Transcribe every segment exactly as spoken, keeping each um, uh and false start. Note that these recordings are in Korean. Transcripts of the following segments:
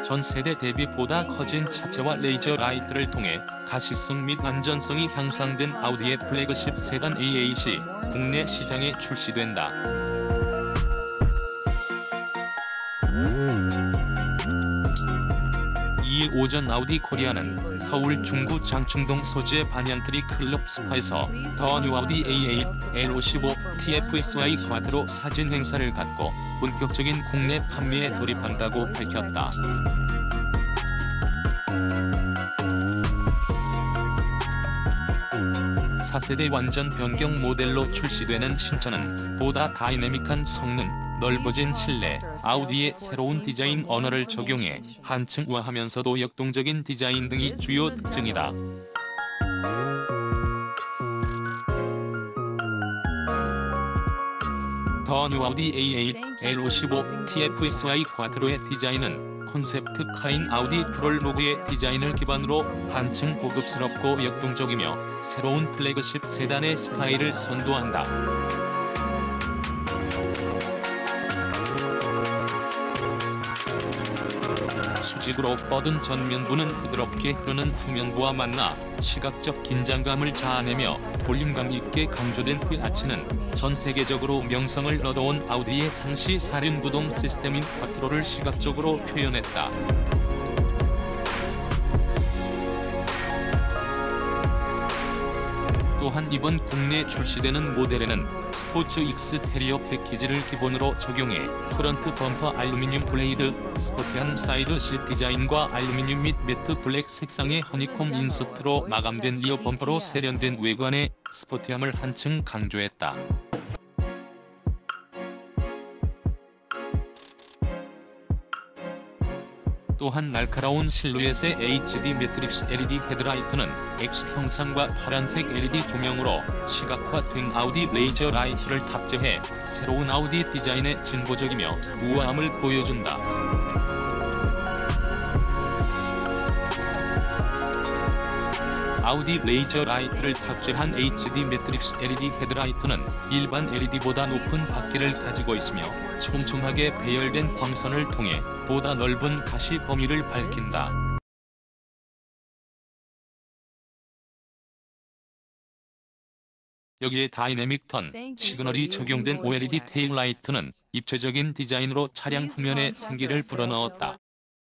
전 세대 대비 보다 커진 차체와 레이저 라이트를 통해 가시성 및 안전성이 향상된 아우디의 플래그십 세단 에이에잇이 국내 시장에 출시된다. 이일 오전 아우디 코리아는 서울 중구 장충동 소재 반얀트리 클럽 스파에서 더 뉴 아우디 에이에잇 엘 오십오 티에프에스와이 쿼트로 사진 행사를 갖고 본격적인 국내 판매에 돌입한다고 밝혔다. 사 세대 완전 변경 모델로 출시되는 신차는 보다 다이내믹한 성능, 넓어진 실내, 아우디의 새로운 디자인 언어를 적용해 한층화하면서도 역동적인 디자인 등이 주요 특징이다. 더 뉴 아우디 에이에잇 엘 오십오 티에프에스와이 쿼트로의 디자인은 콘셉트카인 아우디 프롤로그의 디자인을 기반으로 한층 고급스럽고 역동적이며 새로운 플래그십 세단의 스타일을 선도한다. 수직으로 뻗은 전면부는 부드럽게 흐르는 후면부와 만나 시각적 긴장감을 자아내며 볼륨감 있게 강조된 휠아치는 전 세계적으로 명성을 얻어온 아우디의 상시 사륜구동 시스템인 쿼트로를 시각적으로 표현했다. 또한 이번 국내 출시되는 모델에는 스포츠 익스테리어 패키지를 기본으로 적용해 프런트 범퍼 알루미늄 블레이드, 스포티한 사이드 실 디자인과 알루미늄 및 매트 블랙 색상의 허니콤 인서트로 마감된 리어 범퍼로 세련된 외관의 스포티함을 한층 강조했다. 또한 날카로운 실루엣의 에이치디 매트릭스 엘이디 헤드라이트는 X 형상과 파란색 엘이디 조명으로 시각화된 아우디 레이저 라이트를 탑재해 새로운 아우디 디자인의 진보적이며 우아함을 보여준다. 아우디 레이저 라이트를 탑재한 에이치디 매트릭스 엘이디 헤드라이트는 일반 엘이디보다 높은 바퀴를 가지고 있으며 촘촘하게 배열된 광선을 통해 보다 넓은 가시 범위를 밝힌다. 여기에 다이내믹 턴 시그널이 적용된 오엘이디 테일라이트는 입체적인 디자인으로 차량 후면에 생기를 불어넣었다.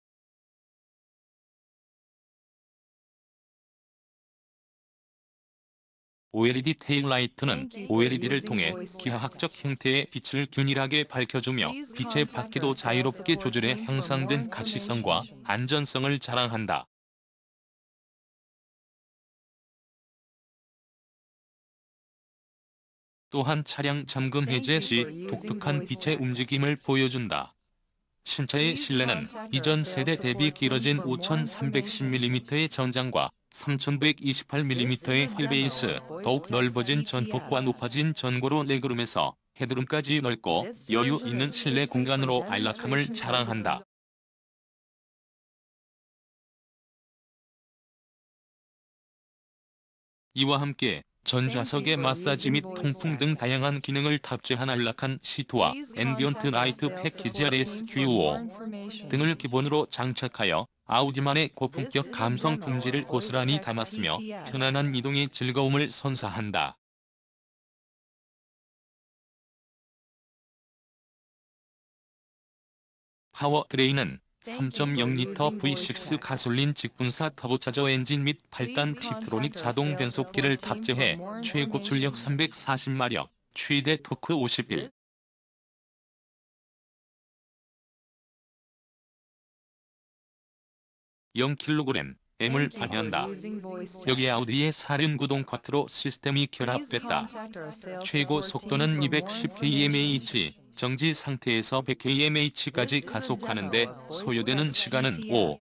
오엘이디 테일라이트는 오엘이디를 통해 기하학적 형태의 빛을 균일하게 밝혀주며 빛의 밝기도 자유롭게 조절해 향상된 가시성과 안전성을 자랑한다. 또한 차량 잠금 해제 시 독특한 빛의 움직임을 보여준다. 신차의 실내는 이전 세대 대비 길어진 오천삼백십 밀리미터의 전장과 삼천백이십팔 밀리미터의 휠베이스, 더욱 넓어진 전폭과 높아진 전고로 레그룸에서 헤드룸까지 넓고 여유 있는 실내 공간으로 안락함을 자랑한다. 이와 함께 전좌석에 마사지 및 통풍 등 다양한 기능을 탑재한 안락한 시트와 앰비언트 라이트 패키지 알에스큐오 등을 기본으로 장착하여 아우디만의 고품격 감성 품질을 고스란히 담았으며 편안한 이동의 즐거움을 선사한다. 파워트레인은 삼 점 영 리터 브이 식스 가솔린 직분사 터보차저 엔진 및 팔 단 팁트로닉 자동 변속기를 탑재해 최고 출력 삼백사십 마력, 최대 토크 오십일 영 킬로그램 엠을 발휘한다. 여기에 아우디의 사륜구동 쿼트로 시스템이 결합됐다. 최고 속도는 이백십 킬로미터/H, 정지 상태에서 백 킬로미터/H까지 가속하는 데 소요되는 시간은 오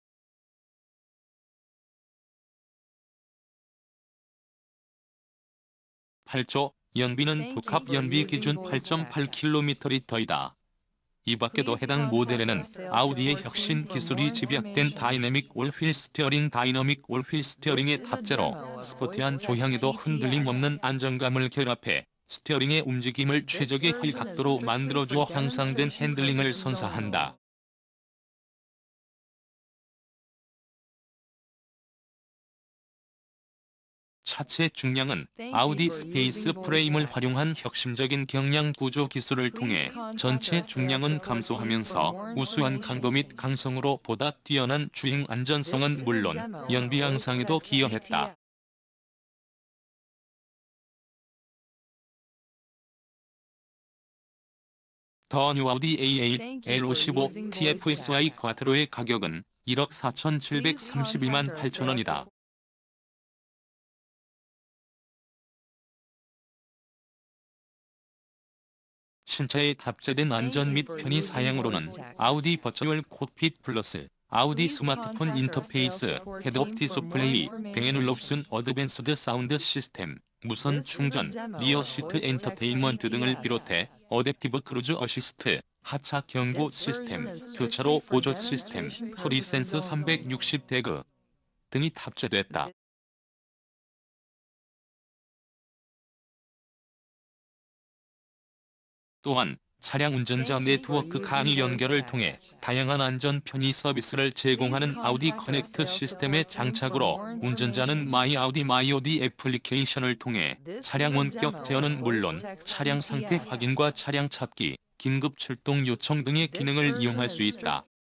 팔 초, 연비는 복합 연비 기준 팔 점 팔 킬로미터/리터이다. 이 밖에도 해당 모델에는 아우디의 혁신 기술이 집약된 다이내믹 올휠 스티어링 다이너믹 올휠 스티어링의 탑재로 스포티한 조향에도 흔들림 없는 안정감을 결합해 스티어링의 움직임을 최적의 휠 각도로 만들어주어 향상된 핸들링을 선사한다. 하체 중량은 아우디 스페이스 프레임을 활용한 혁신적인 경량 구조 기술을 통해 전체 중량은 감소하면서 우수한 강도 및 강성으로 보다 뛰어난 주행 안전성은 물론 연비 향상에도 기여했다. 더 뉴 아우디 에이 에잇 엘 오십오 티 에프 에스 아이 쿼트로의 가격은 일억 사천칠백삼십이만 팔천 원이다. 신차에 탑재된 안전 및 편의 사양으로는 아우디 버추얼 콕핏 플러스, 아우디 스마트폰 인터페이스, 헤드업 디스플레이, 뱅앤올롭슨 어드밴스드 사운드 시스템, 무선 충전, 리어 시트 엔터테인먼트 등을 비롯해 어댑티브 크루즈 어시스트, 하차 경고 시스템, 교차로 보조 시스템, 프리센스 삼백육십 태그 등이 탑재됐다. 또한 차량 운전자 네트워크 강의 연결을 통해 다양한 안전 편의 서비스를 제공하는 아우디 커넥트 시스템의 장착으로 운전자는 마이 아우디 마이 오디 애플리케이션을 통해 차량 원격 제어는 물론 차량 상태 확인과 차량 찾기, 긴급 출동 요청 등의 기능을 이용할 수 있다.